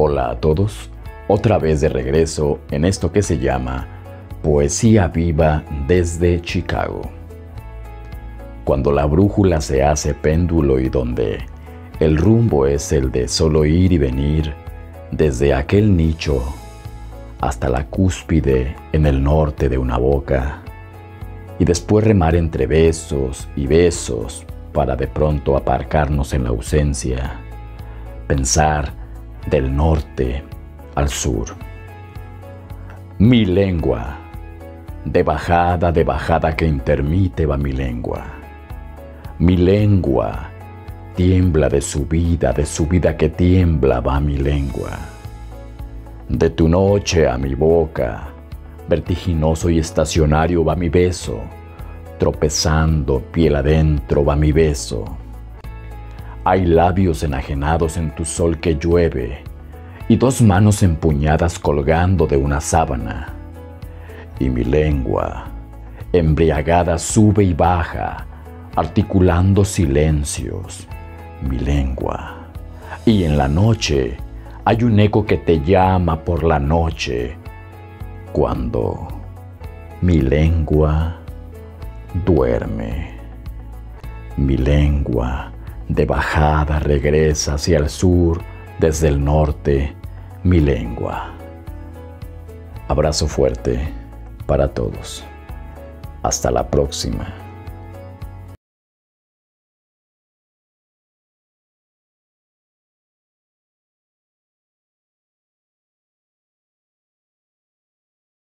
Hola a todos, otra vez de regreso en esto que se llama Poesía Viva desde Chicago. Cuando la brújula se hace péndulo y donde el rumbo es el de solo ir y venir desde aquel nicho hasta la cúspide en el norte de una boca y después remar entre besos y besos para de pronto aparcarnos en la ausencia, pensar del norte al sur. Mi lengua, de bajada que intermite va mi lengua. Mi lengua tiembla de subida que tiembla va mi lengua. De tu noche a mi boca, vertiginoso y estacionario va mi beso, tropezando piel adentro va mi beso. Hay labios enajenados en tu sol que llueve y dos manos empuñadas colgando de una sábana. Y mi lengua, embriagada, sube y baja, articulando silencios, mi lengua. Y en la noche hay un eco que te llama por la noche, cuando mi lengua duerme. Mi lengua de bajada regresa hacia el sur desde el norte, mi lengua. Abrazo fuerte para todos. Hasta la próxima.